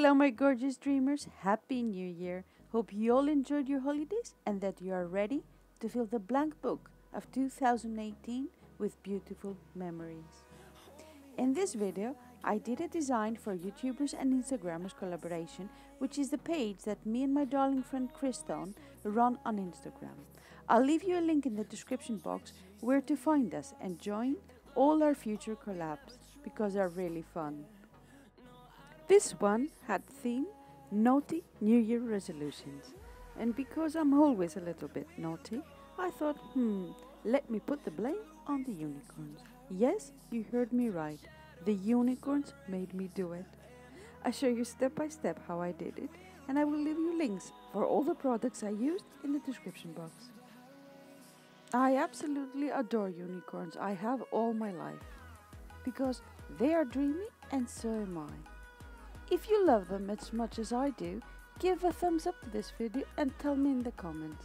Hello my gorgeous dreamers, Happy New Year! Hope you all enjoyed your holidays and that you are ready to fill the blank book of 2018 with beautiful memories. In this video, I did a design for Youtubers and Instagrammers collaboration, which is the page that me and my darling friend Thon run on Instagram. I'll leave you a link in the description box where to find us and join all our future collabs because they're really fun. This one had theme Naughty New Year Resolutions, and because I'm always a little bit naughty, I thought, let me put the blame on the unicorns. Yes, you heard me right, the unicorns made me do it. I show you step by step how I did it, and I will leave you links for all the products I used in the description box. I absolutely adore unicorns, I have all my life, because they are dreamy and so am I. If you love them as much as I do, give a thumbs up to this video and tell me in the comments.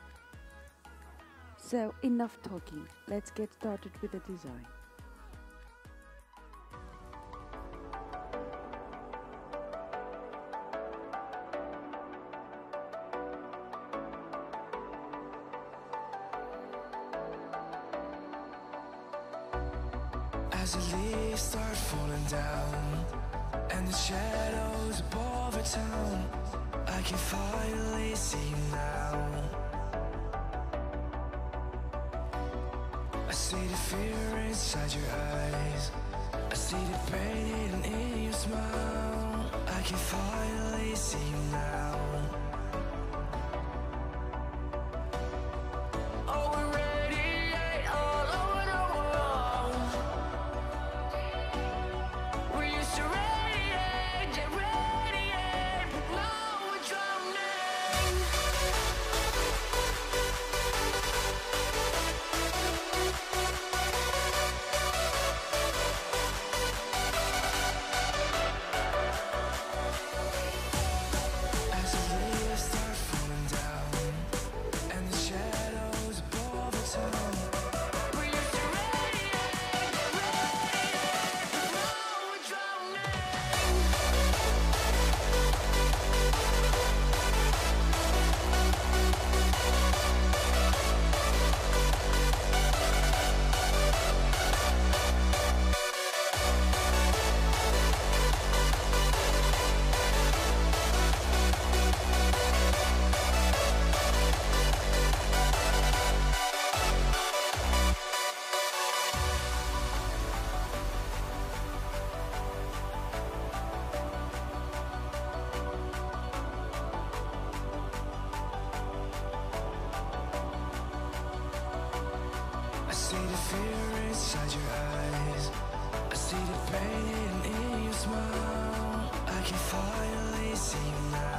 So enough talking, let's get started with the design. As the leaves start falling down and the shadows above the town, I can finally see you now. I see the fear inside your eyes, I see the pain hidden in your smile. I can finally see you now. I see the fear inside your eyes, I see the pain hidden in your smile. I can finally see you now.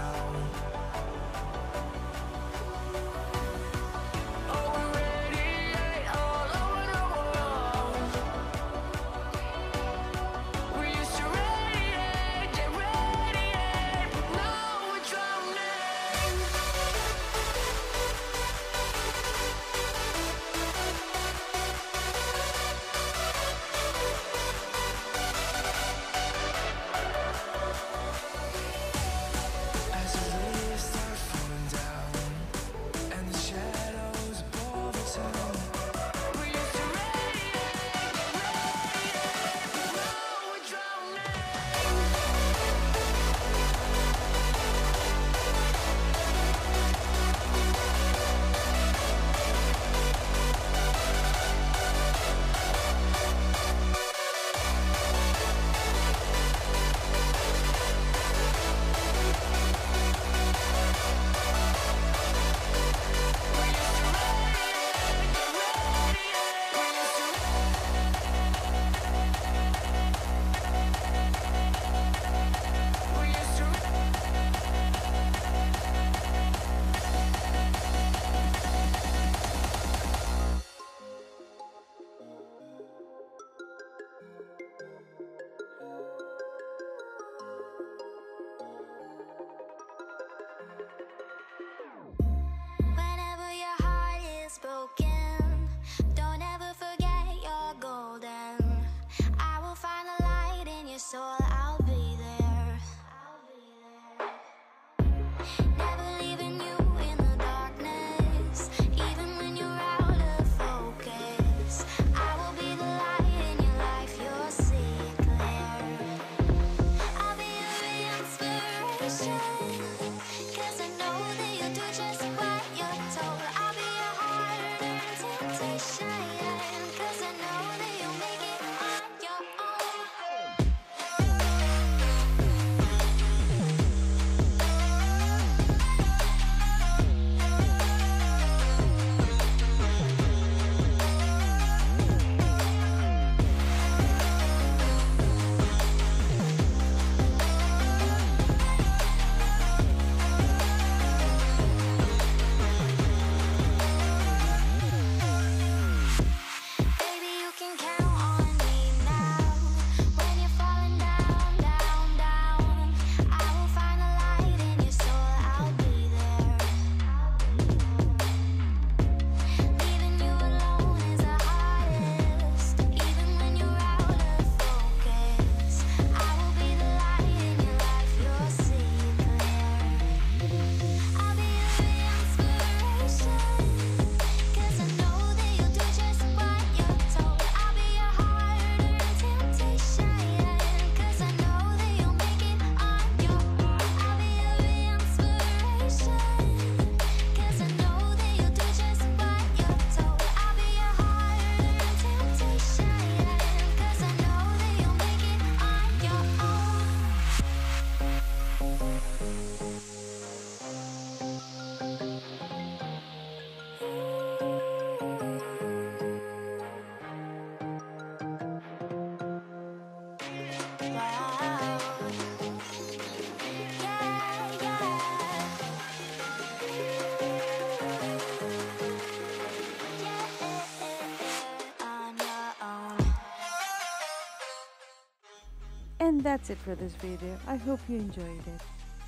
And that's it for this video. I hope you enjoyed it.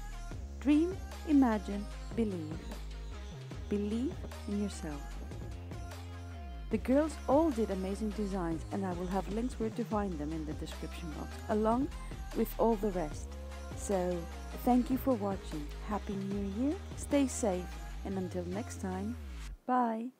Dream, imagine, believe. Believe in yourself. The girls all did amazing designs, and I will have links where to find them in the description box, along with all the rest. So, thank you for watching. Happy New Year, stay safe, and until next time, bye!